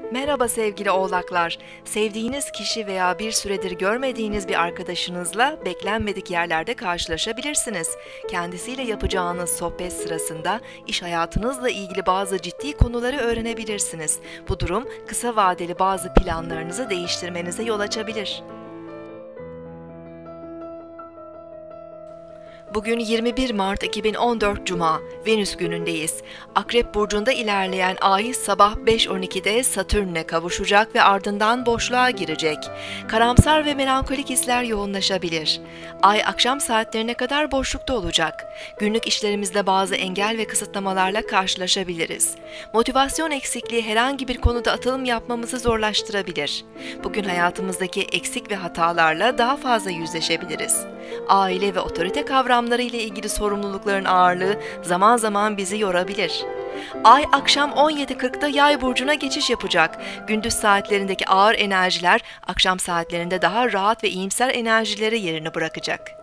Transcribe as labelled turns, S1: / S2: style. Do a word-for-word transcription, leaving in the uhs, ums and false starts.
S1: Merhaba sevgili oğlaklar. Sevdiğiniz kişi veya bir süredir görmediğiniz bir arkadaşınızla beklenmedik yerlerde karşılaşabilirsiniz. Kendisiyle yapacağınız sohbet sırasında iş hayatınızla ilgili bazı ciddi konuları öğrenebilirsiniz. Bu durum kısa vadeli bazı planlarınızı değiştirmenize yol açabilir. Bugün yirmi bir Mart iki bin on dört Cuma, Venüs günündeyiz. Akrep burcunda ilerleyen Ay sabah beş on ikide Satürn'le kavuşacak ve ardından boşluğa girecek. Karamsar ve melankolik hisler yoğunlaşabilir. Ay akşam saatlerine kadar boşlukta olacak. Günlük işlerimizde bazı engel ve kısıtlamalarla karşılaşabiliriz. Motivasyon eksikliği herhangi bir konuda atılım yapmamızı zorlaştırabilir. Bugün hayatımızdaki eksik ve hatalarla daha fazla yüzleşebiliriz. Aile ve otorite kavramları ile ilgili sorumlulukların ağırlığı zaman zaman bizi yorabilir. Ay akşam on yedi kırkta Yay burcuna geçiş yapacak. Gündüz saatlerindeki ağır enerjiler akşam saatlerinde daha rahat ve iyimser enerjilere yerini bırakacak.